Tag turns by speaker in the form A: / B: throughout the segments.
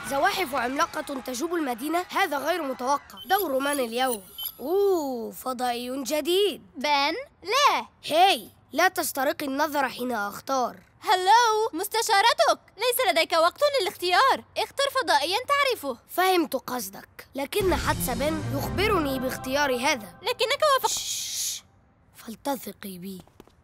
A: زواحف عملاقة تجوب المدينة؟ هذا غير متوقع. دور من اليوم؟ فضائي جديد.
B: بن؟ لا.
A: هاي، لا تسترقي النظر حين أختار.
B: هلو، مستشارتك. ليس لديك وقت للاختيار. اختر فضائياً تعرفه.
A: فهمت قصدك، لكن حدس بن يخبرني باختيار هذا.
B: لكنك وافقت.
A: فلتثقي بي.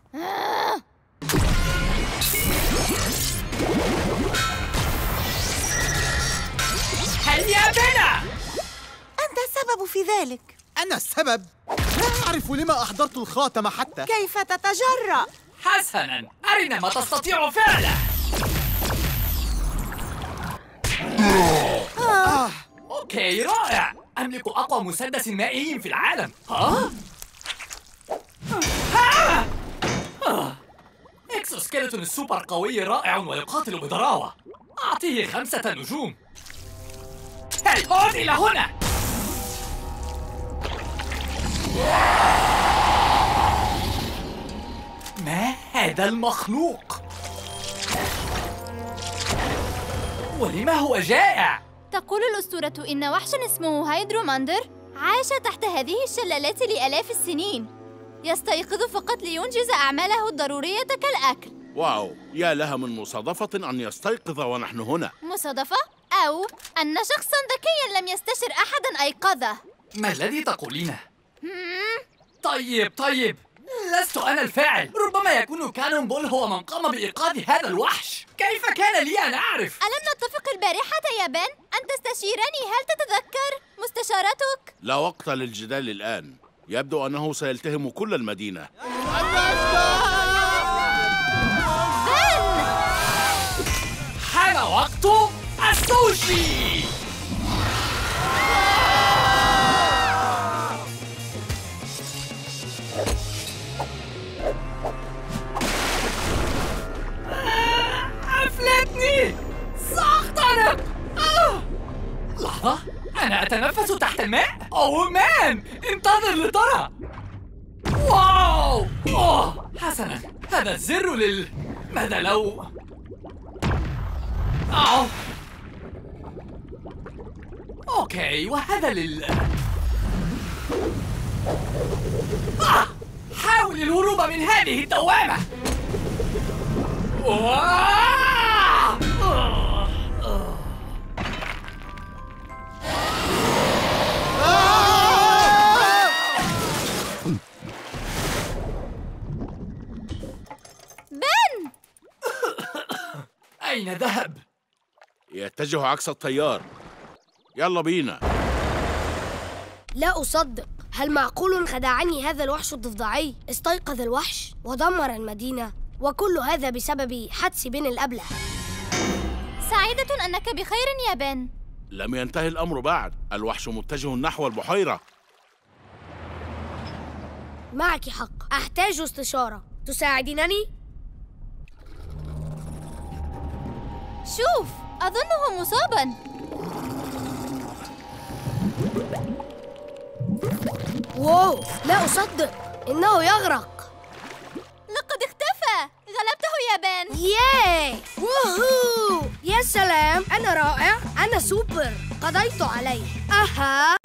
C: هيا بنا!
D: أنت السبب في ذلك.
E: أنا السبب؟ لا أعرف لما أحضرت الخاتم حتى.
D: كيف تتجرأ؟
C: حسناً، أرنا ما تستطيع فعله. أوكي، رائع. أملك أقوى مسدس مائي في العالم. إكسوسكيلتون السوبر قوي رائع ويقاتل بضراوة. أعطيه 5 نجوم. هاي، عد إلى هنا. ما هذا المخلوق؟ ولما هو جائع؟
B: تقول الأسطورة إن وحشاً اسمه هايدروماندر عاش تحت هذه الشلالات لآلاف السنين. يستيقظ فقط لينجز أعماله الضرورية كالأكل.
F: واو، يا لها من مصادفة أن يستيقظ ونحن هنا.
B: مصادفة؟ أو أن شخصاً ذكياً لم يستشر أحداً أيقظه.
C: ما الذي تقولينه؟ طيب، لست أنا الفاعل. ربما يكون كانون بول هو من قام بإيقاظ هذا الوحش. كيف كان لي أن أعرف؟
B: ألم نتفق البارحة يا بن أن تستشيرني؟ هل تتذكر؟ مستشارتك؟
F: لا وقت للجدال الآن. يبدو أنه سيلتهم كل المدينة.
B: بن!
C: حان وقت السوشي! أفلتني! سأختنق! لحظة، أنا أتنفس تحت الماء؟ أوه مان! انتظر لترى! واو! حسناً، هذا الزر ماذا لو... أوكي، وهذا حاول الهروب من هذه الدوامة!
B: بن!
C: أين ذهب؟
F: يتجه عكس التيار. يلا بينا.
A: لا أصدق. هل معقول خدعني هذا الوحش الضفدعي؟ استيقظ الوحش ودمر المدينة، وكل هذا بسبب حدس بن الأبله.
B: سعيدة أنك بخير يا بن.
F: لم ينتهي الأمر بعد. الوحش متجه نحو البحيرة.
A: معك حق، أحتاج استشارة. تساعدينني؟
B: شوف، أظنه مصاباً.
A: واو، لا أصدق، إنه يغرق.
B: لقد اختفى. غلبته يا بن.
A: ياي! ووهو! يا سلام، أنا رائع، أنا سوبر. قضيت عليه. أها.